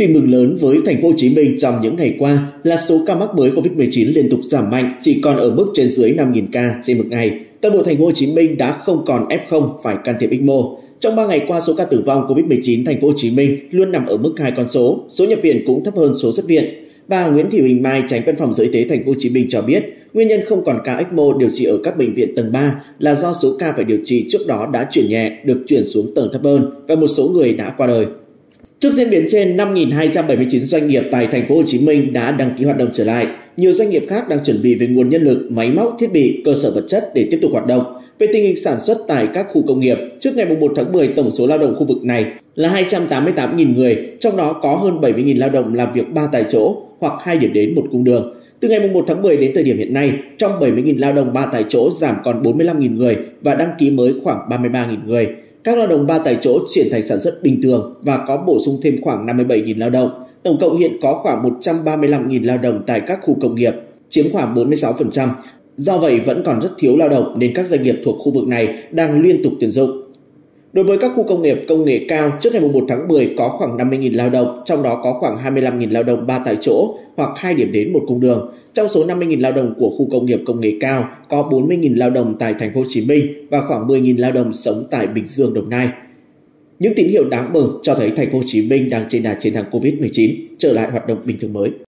Tin mừng lớn với thành phố Hồ Chí Minh trong những ngày qua là số ca mắc mới Covid-19 liên tục giảm mạnh, chỉ còn ở mức trên dưới 5.000 ca trên một ngày. Toàn bộ thành phố Hồ Chí Minh đã không còn F0 phải can thiệp ECMO. Trong 3 ngày qua, số ca tử vong Covid-19 thành phố Hồ Chí Minh luôn nằm ở mức 2 con số nhập viện cũng thấp hơn số xuất viện. Bà Nguyễn Thị Huỳnh Mai, Chánh Văn phòng Sở Y tế thành phố Hồ Chí Minh cho biết, nguyên nhân không còn ca ECMO điều trị ở các bệnh viện tầng 3 là do số ca phải điều trị trước đó đã chuyển nhẹ, được chuyển xuống tầng thấp hơn và một số người đã qua đời. Trước diễn biến trên, 5.279 doanh nghiệp tại thành phố Hồ Chí Minh đã đăng ký hoạt động trở lại. Nhiều doanh nghiệp khác đang chuẩn bị về nguồn nhân lực, máy móc, thiết bị, cơ sở vật chất để tiếp tục hoạt động. Về tình hình sản xuất tại các khu công nghiệp, trước ngày 1 tháng 10, tổng số lao động khu vực này là 288.000 người, trong đó có hơn 70.000 lao động làm việc 3 tại chỗ hoặc 2 điểm đến 1 cung đường. Từ ngày 1 tháng 10 đến thời điểm hiện nay, trong 70.000 lao động 3 tại chỗ giảm còn 45.000 người và đăng ký mới khoảng 33.000 người. Các lao động 3 tại chỗ chuyển thành sản xuất bình thường và có bổ sung thêm khoảng 57.000 lao động. Tổng cộng hiện có khoảng 135.000 lao động tại các khu công nghiệp, chiếm khoảng 46%. Do vậy vẫn còn rất thiếu lao động nên các doanh nghiệp thuộc khu vực này đang liên tục tuyển dụng. Đối với các khu công nghiệp công nghệ cao, trước ngày 1 tháng 10 có khoảng 50.000 lao động, trong đó có khoảng 25.000 lao động 3 tại chỗ hoặc 2 điểm đến 1 cung đường. Trong số 50.000 lao động của khu công nghiệp công nghệ cao, có 40.000 lao động tại thành phố Hồ Chí Minh và khoảng 10.000 lao động sống tại Bình Dương, Đồng Nai. Những tín hiệu đáng mừng cho thấy thành phố Hồ Chí Minh đang trên đà chiến thắng Covid-19, trở lại hoạt động bình thường mới.